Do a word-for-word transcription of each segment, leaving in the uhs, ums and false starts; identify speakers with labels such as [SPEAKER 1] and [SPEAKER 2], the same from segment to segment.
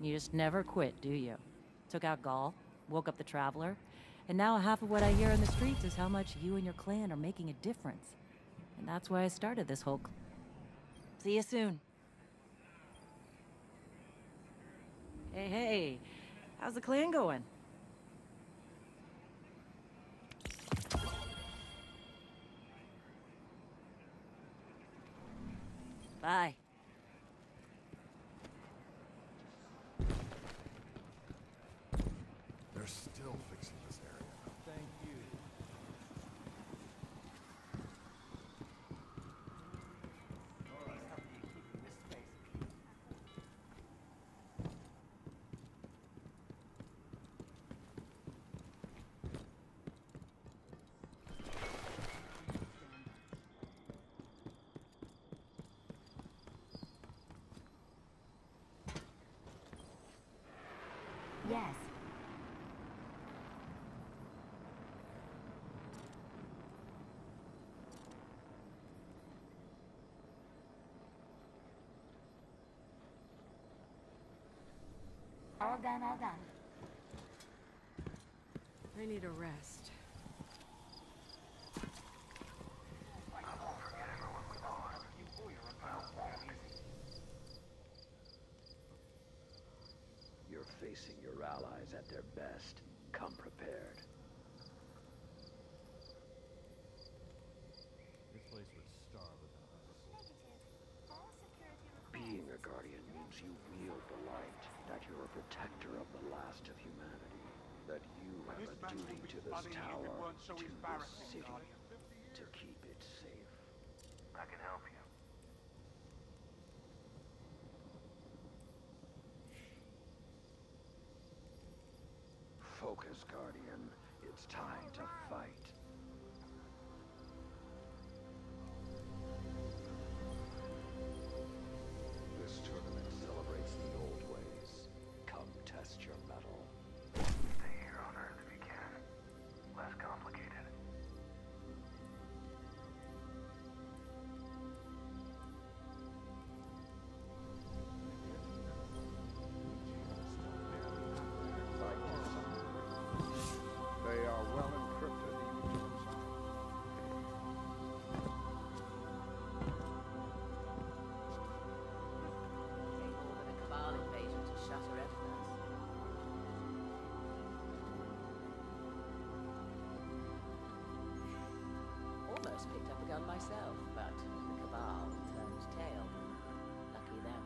[SPEAKER 1] You just never quit, do you? Took out Gaul, woke up the Traveler, and now half of what I hear in the streets is how much you and your clan are making a difference. And that's why I started this whole... See you soon. Hey, hey. How's the clan going? Bye.
[SPEAKER 2] They're still fixing this area.
[SPEAKER 3] Thank you.
[SPEAKER 4] Yes. All done, all done.
[SPEAKER 1] I need a rest.
[SPEAKER 5] You're facing your allies at their best. Come prepared.
[SPEAKER 3] This place would starve without us.
[SPEAKER 5] Being a Guardian means you wield the light, that you're a protector of the last of humanity, that you have a duty to this tower, to this city, to keep it safe.
[SPEAKER 6] I can help you.
[SPEAKER 5] Focus, Guardian. It's time to fight. This tournament celebrates the old ways. Come test your mettle.
[SPEAKER 6] Stay here on Earth if you can. Less complicated.
[SPEAKER 2] They are well encrypted even to themselves.
[SPEAKER 1] Take more than a Cabal invasion to shatter Earth. Almost picked up a gun myself, but the Cabal turned tail. Lucky them.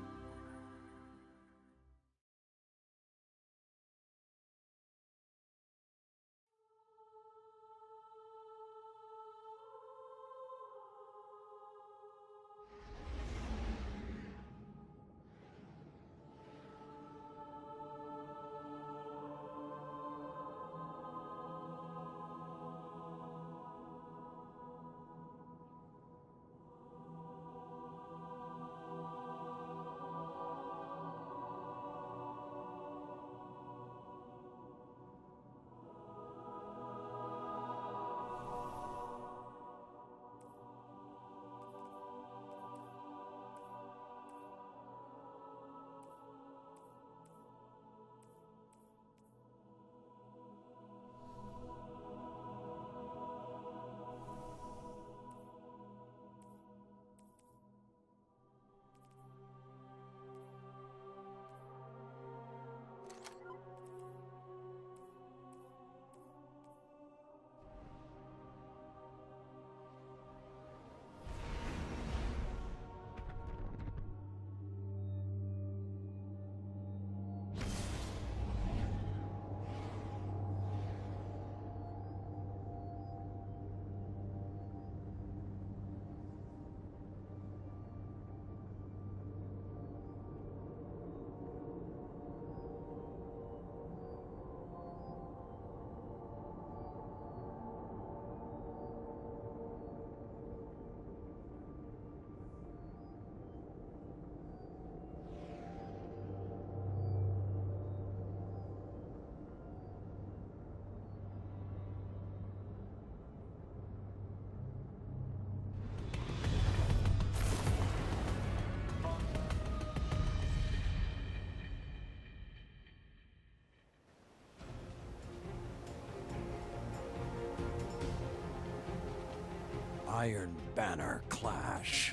[SPEAKER 4] Iron Banner clash.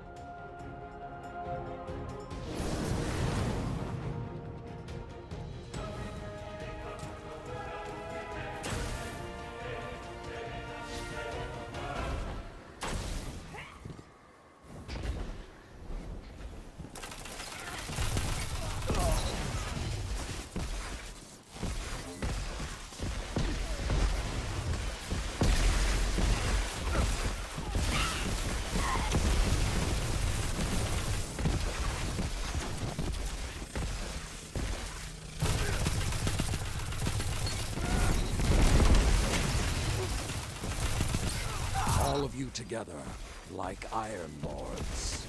[SPEAKER 4] All of you together, like Iron Lords.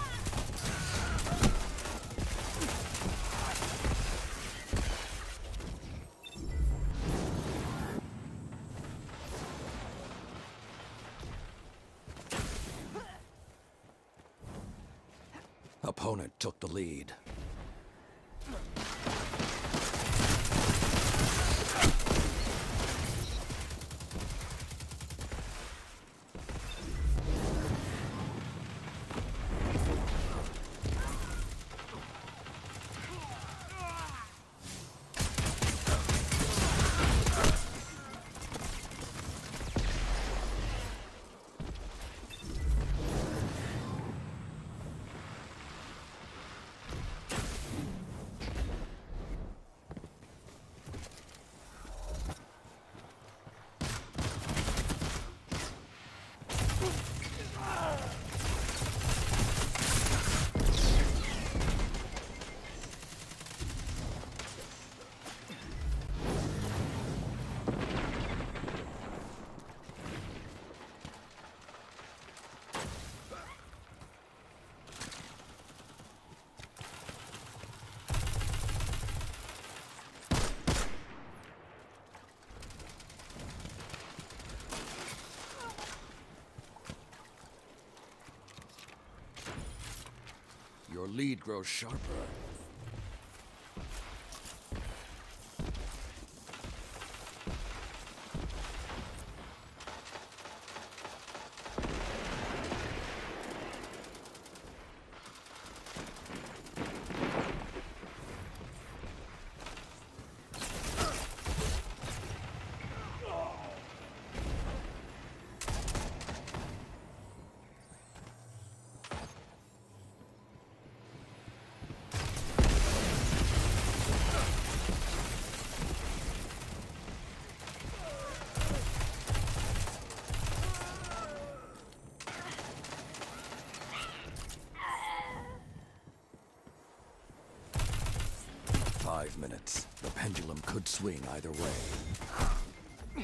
[SPEAKER 4] Opponent took the lead. Your lead grows sharper. Five minutes. The pendulum could swing either way.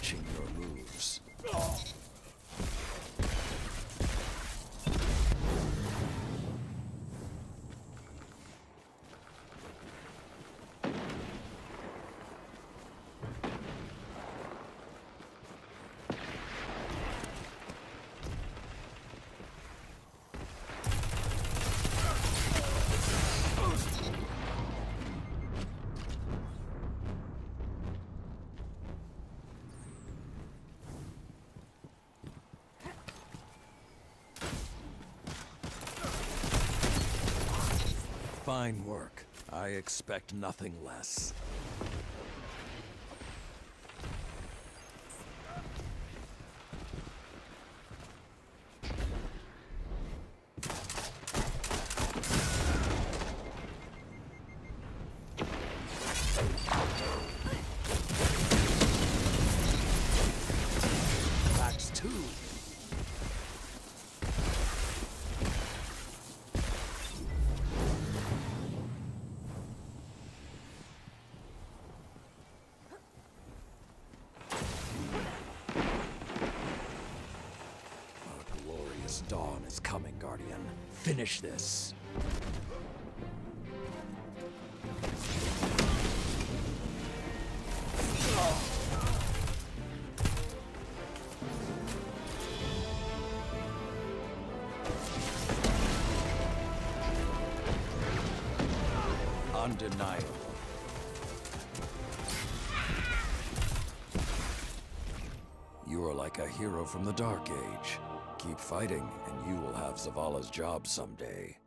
[SPEAKER 4] watching your moves. Fine work. I expect nothing less. That's two. Dawn is coming, Guardian. Finish this. Undeniable. You are like a hero from the Dark Age. Keep fighting, and you will have Zavala's job someday.